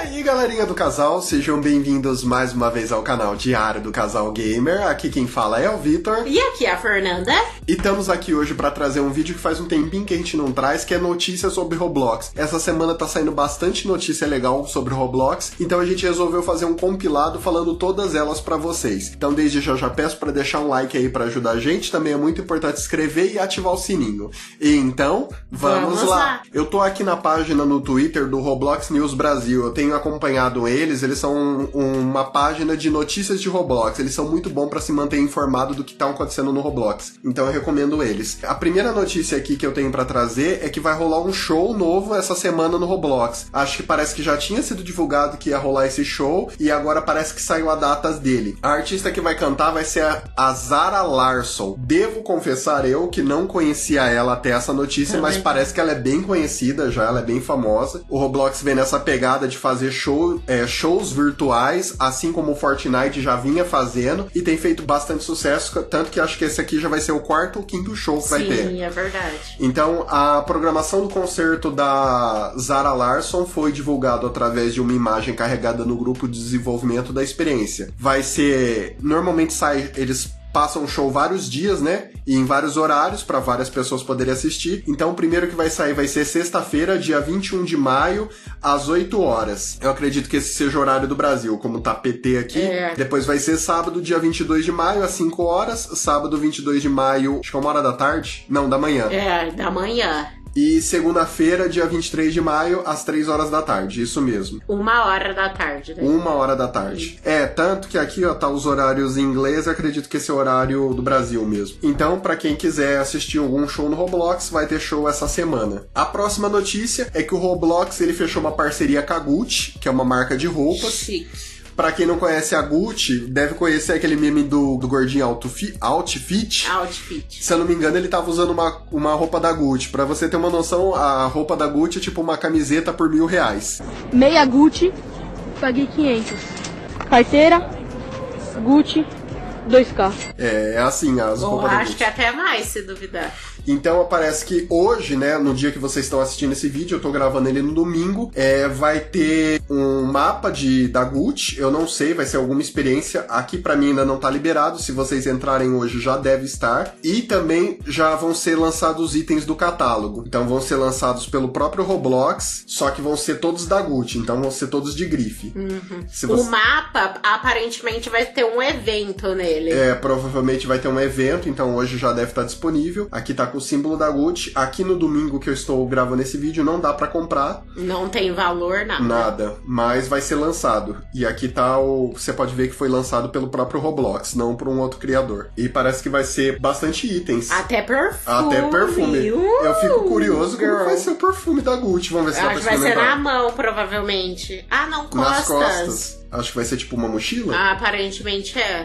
aí, galerinha do casal, sejam bem-vindos mais uma vez ao canal Diário do Casal Gamer. Aqui quem fala é o Vitor. E aqui é a Fernanda. E estamos aqui hoje pra trazer um vídeo que faz um tempinho que a gente não traz, que é notícias sobre Roblox. Essa semana tá saindo bastante notícia legal sobre Roblox, então a gente resolveu fazer um compilado falando todas elas pra vocês. Então desde já peço pra deixar um like aí pra ajudar a gente, também é muito importante se inscrever e ativar o sininho. E então, vamos lá! Eu tô aqui na página no Twitter do Roblox News Brasil, eu tenho acompanhado eles são uma página de notícias de Roblox, eles são muito bons pra se manter informado do que tá acontecendo no Roblox, então eu recomendo eles. A primeira notícia aqui que eu tenho pra trazer é que vai rolar um show novo essa semana no Roblox. Acho que parece que já tinha sido divulgado que ia rolar esse show, e agora parece que saiu a data dele. A artista que vai cantar vai ser a Zara Larsson. Devo confessar eu que não conhecia ela até essa notícia, mas parece que ela é bem conhecida já, ela é bem famosa. O Roblox vem nessa pegada de fazer shows virtuais, assim como o Fortnite já vinha fazendo, e tem feito bastante sucesso, tanto que acho que esse aqui já vai ser o quarto ou quinto show que vai ter. Sim, é verdade. Então, a programação do concerto da Zara Larsson foi divulgado através de uma imagem carregada no grupo de desenvolvimento da experiência. Vai ser... Normalmente eles passam o show vários dias, né? E em vários horários para várias pessoas poderem assistir. Então o primeiro que vai sair vai ser sexta-feira, dia 21 de maio, às 8 horas. Eu acredito que esse seja o horário do Brasil, como tá PT aqui. Depois vai ser sábado, dia 22 de maio, às 5 horas. Sábado, 22 de maio, acho que é 1 hora da tarde? Não, da manhã. É, da manhã. E segunda-feira, dia 23 de maio, às 3 horas da tarde, isso mesmo. 1 hora da tarde, né? 1 hora da tarde. É, tanto que aqui, ó, tá os horários em inglês, eu acredito que esse é o horário do Brasil mesmo. Então, pra quem quiser assistir algum show no Roblox, vai ter show essa semana. A próxima notícia é que o Roblox, ele fechou uma parceria com a Gucci, que é uma marca de roupas. Chique. Pra quem não conhece a Gucci, deve conhecer aquele meme do gordinho Outfit. Se eu não me engano, ele tava usando uma roupa da Gucci. Pra você ter uma noção, a roupa da Gucci é tipo uma camiseta por R$1.000. Meia Gucci, paguei 500. Carteira, Gucci, 2K. É assim, as roupas da Gucci. Acho que até mais, se duvidar. Então parece que hoje, né, no dia que vocês estão assistindo esse vídeo, eu tô gravando ele no domingo, vai ter um mapa da Gucci, eu não sei, vai ser alguma experiência, aqui pra mim ainda não tá liberado, se vocês entrarem hoje já deve estar, e também já vão ser lançados itens do catálogo, então vão ser lançados pelo próprio Roblox, só que vão ser todos da Gucci, então vão ser todos de grife. O mapa, aparentemente, vai ter um evento nele. Provavelmente vai ter um evento, então hoje já deve estar disponível, aqui tá com o símbolo da Gucci. Aqui no domingo que eu estou gravando esse vídeo não dá pra comprar. Não tem valor, nada. Nada, mas vai ser lançado. E aqui tá você pode ver que foi lançado pelo próprio Roblox, não por um outro criador. E parece que vai ser bastante itens. Até perfume. Eu fico curioso como vai ser o perfume da Gucci. Vamos ver se dá pra experimentar. Vai ser na mão, provavelmente. Ah, não, costas. Nas costas. Acho que vai ser tipo uma mochila. Aparentemente é.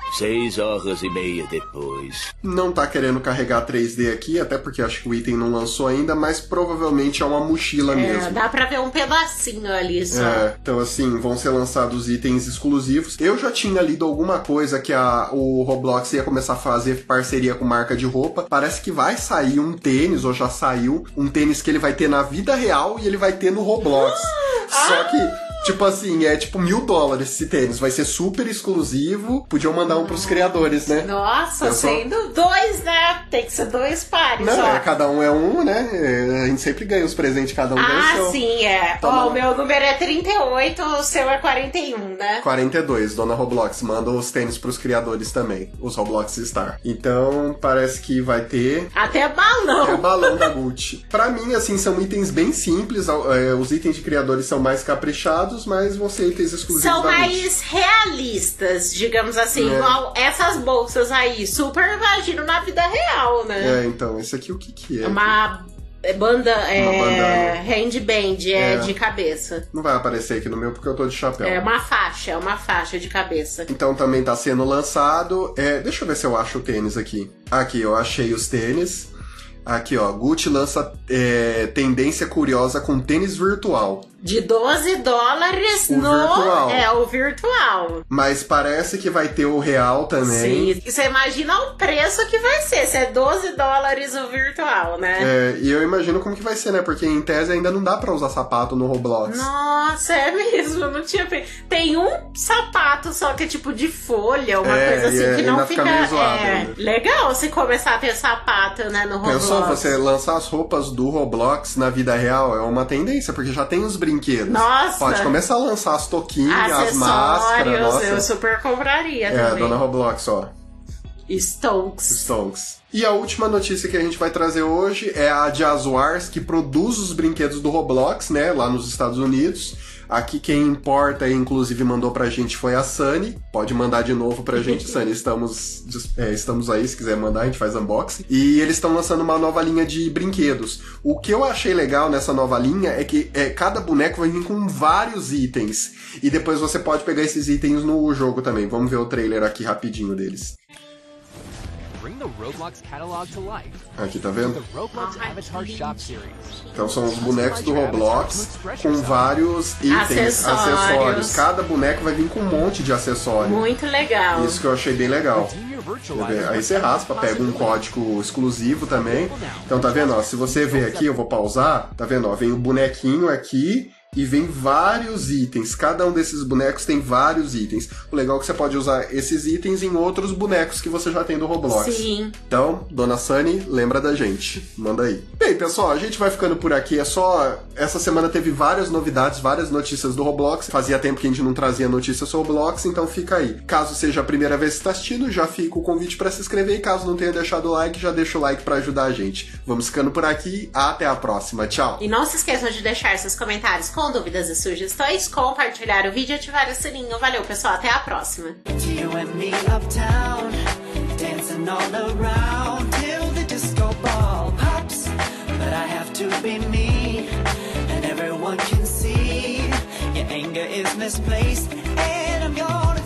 6 horas e meia depois. Não tá querendo carregar 3D aqui, até porque acho que o item não lançou ainda, mas provavelmente é uma mochila mesmo. Dá pra ver um pedacinho ali só. Então assim, vão ser lançados itens exclusivos. Eu já tinha lido alguma coisa que o Roblox ia começar a fazer parceria com marca de roupa. Parece que vai sair um tênis, ou já saiu, um tênis que ele vai ter na vida real e ele vai ter no Roblox. Só que... tipo assim, é tipo $1.000 esse tênis. Vai ser super exclusivo. Podiam mandar um pros criadores, né? Nossa, sendo 2, né? Tem que ser 2 pares. Não, cada um é um, né? A gente sempre ganha os presentes, cada um ganha o seu. Sim, é. O meu número é 38, o seu é 41, né? 42, dona Roblox. Manda os tênis pros criadores também. Os Roblox Star. Então, parece que vai ter... Até balão. É balão da Gucci. Pra mim, assim, são itens bem simples. Os itens de criadores são mais caprichados, mas vão ser itens exclusivos são da mais Gucci. Realistas, digamos assim, igual essas bolsas aí, super imagino na vida real, né? Então, esse aqui o que é? Uma bandana. Handband, de cabeça. Não vai aparecer aqui no meu porque eu tô de chapéu. É uma faixa de cabeça. Então também tá sendo lançado, deixa eu ver se eu acho o tênis aqui. Aqui, eu achei os tênis. Aqui, ó, Gucci lança tendência curiosa com tênis virtual. De $12 o virtual. o virtual. Mas parece que vai ter o real também. Sim. E você imagina o preço que vai ser, se é $12 o virtual, né? E eu imagino como que vai ser, né? Porque em tese ainda não dá pra usar sapato no Roblox. Nossa, é mesmo, eu não tinha... Tem um sapato só que é tipo de folha, uma coisa assim, que não fica... meio zoado, legal se começar a ter sapato, né, no Roblox. Pensou você lançar as roupas do Roblox na vida real? É uma tendência, porque já tem os brinquedos. Nossa! Pode começar a lançar as toquinhas, as máscaras. Nossa. Eu super compraria também. Dona Roblox, ó. Stonks. E a última notícia que a gente vai trazer hoje é a Jazzwares, que produz os brinquedos do Roblox, né, lá nos Estados Unidos. Aqui quem importa e inclusive mandou pra gente foi a Sunny. Pode mandar de novo pra gente, Sunny. Estamos aí, se quiser mandar, a gente faz unboxing. E eles estão lançando uma nova linha de brinquedos. O que eu achei legal nessa nova linha é que cada boneco vai vir com vários itens. E depois você pode pegar esses itens no jogo também. Vamos ver o trailer aqui rapidinho deles. Aqui, tá vendo? Então são os bonecos do Roblox com vários itens, acessórios. Cada boneco vai vir com um monte de acessórios. Muito legal. Isso que eu achei bem legal. Aí você raspa, pega um código exclusivo também. Então tá vendo, ó, se você ver aqui, eu vou pausar, tá vendo, ó, vem o bonequinho aqui e vem vários itens. Cada um desses bonecos tem vários itens. O legal é que você pode usar esses itens em outros bonecos que você já tem do Roblox. Sim. Então, Dona Sunny, lembra da gente. Manda aí. Bem, pessoal, a gente vai ficando por aqui. Essa semana teve várias novidades, várias notícias do Roblox. Fazia tempo que a gente não trazia notícias sobre o Roblox, então fica aí. Caso seja a primeira vez que está assistindo, já fica o convite para se inscrever. E caso não tenha deixado o like, já deixa o like para ajudar a gente. Vamos ficando por aqui. Até a próxima. Tchau. E não se esqueçam de deixar seus comentários com dúvidas e sugestões, compartilhar o vídeo e ativar o sininho. Valeu, pessoal, até a próxima. Misplaced, and I'm gonna